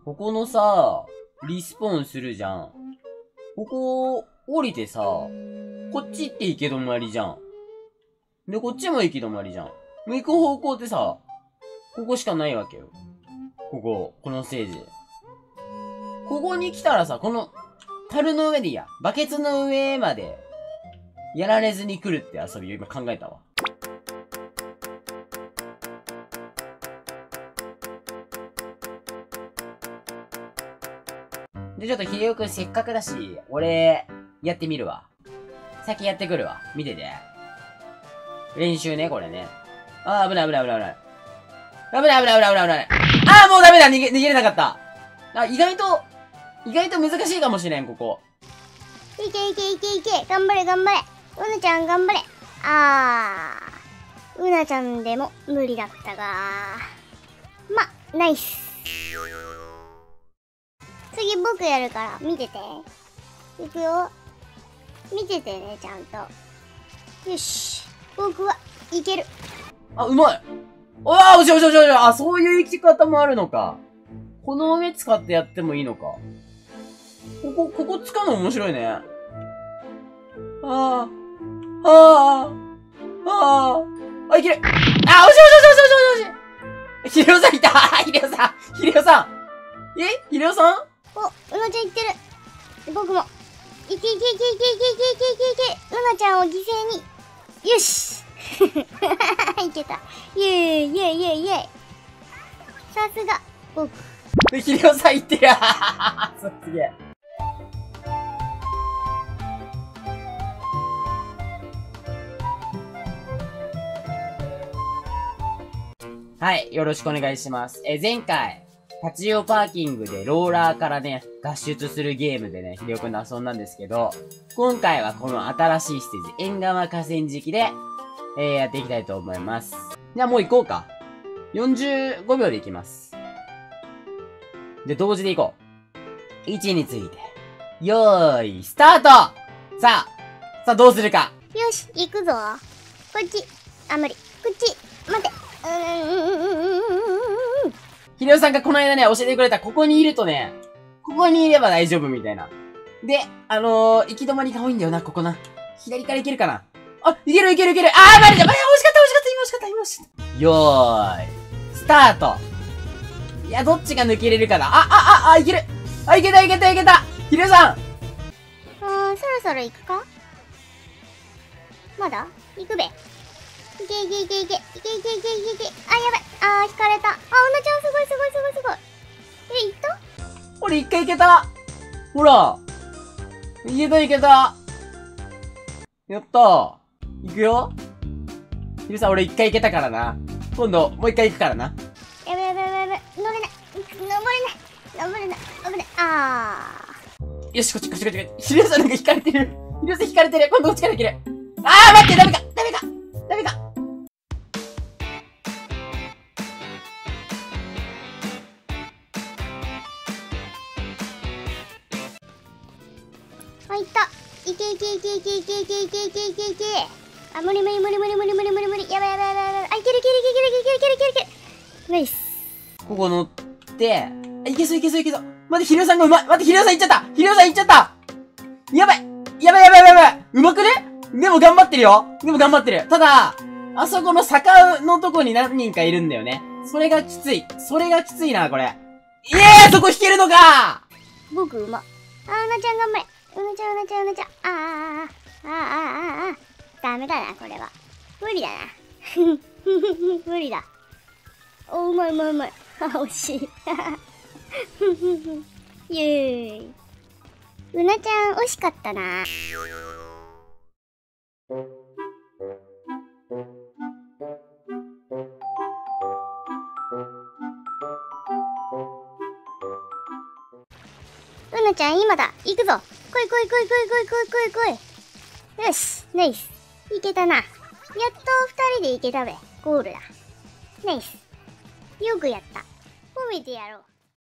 ここのさ、リスポーンするじゃん。ここ、降りてさ、こっち行って行き止まりじゃん。で、こっちも行き止まりじゃん。行く方向ってさ、ここしかないわけよ。このステージ。ここに来たらさ、この、樽の上でいいや。バケツの上まで、やられずに来るって遊びを今考えたわ。で、ちょっとひでよくんせっかくだし、俺、やってみるわ。先やってくるわ。見てて。練習ね、これね。あー、危ない危ない危ない危ない。危ない危ない危ない危ない危ない。あー、もうダメだ逃げれなかった。あ、意外と難しいかもしれん、ここ。 いけいけいけいけ。頑張れ頑張れ。うなちゃん頑張れ。うなちゃんでも無理だったが。ナイス。次僕やるから見てて。いくよ。見ててね、ちゃんと。よし。僕はいける。 あ、うまい。ああ、おしおしおしおし。あ、そういう生き方もあるのか。この上使ってやってもいいのか。ここ使うの面白いね。あ、いける。あ、おしおしおしおしおしおし。ひれおさんいた。ひれおさん。ひれおさん。ひれおさん。 お、うなちゃんいってる。僕も。いけいけいけいけいけいけいけいけ。うなちゃんを犠牲に。よし。いけた。イェーイイェーイイェーイイェーイ。さすが、僕。 ひれおさんいってる。すげえ。はい、よろしくお願いします。前回、立ち寄パーキングでローラーからね、脱出するゲームでね、ひでおくんと遊んだんですけど、今回はこの新しいステージ、縁側河川敷で、やっていきたいと思います。じゃあもう行こうか。45秒で行きます。で、同時で行こう。位置について。よーい、スタート。さあどうするか。 よし、行くぞ。こっち。あ、無理。こっち。待て。 ひでおさんがこの間ね、教えてくれた、ここにいるとね、ここにいれば大丈夫みたいな。で、行き止まりが多いんだよな、ここな。左から行けるかな。あ、いけるいけるいける。あー、マジで、惜しかった今惜しかった。よーい、スタート。いや、どっちが抜けれるかな。いける。あ、いけた。ひでおさん。 そろそろ行くか。まだ行くべ。いけ。あ、やばい。引かれた。うなちゃんすごい。行った俺一回いけた。ほら。いけた。やったー。いくよ。ひでさん、俺一回いけたからな。今度、もう一回行くからな。 やばい。乗れない。危ない。 よし、こっち。ひでさんなんか引かれてる。ひでさん引かれてる。今度こっちから行ける。待って、ダメか。 いった。いけ。あ、無理。やばい。あ、いける。ナイス。 ここ乗って、いけそう。待って、ひでさんがうまい。待って、ひでさん行っちゃった。やばい。うまくね。でも頑張ってる。ただ、あそこの坂のとこに何人かいるんだよね。それがきついな、これ。そこ引けるのか。 僕うま。うなちゃん頑張れ。うなちゃん。ダメだな、これは。無理だな。無理だ。お、うまい。惜しい。イエーイ。うなちゃん惜しかったな。うなちゃん今だ。行くぞ。来い。よし、ナイス。いけたな。やっと2人で行けたべ。ゴールだ。ナイス。よくやった。褒めてやろう。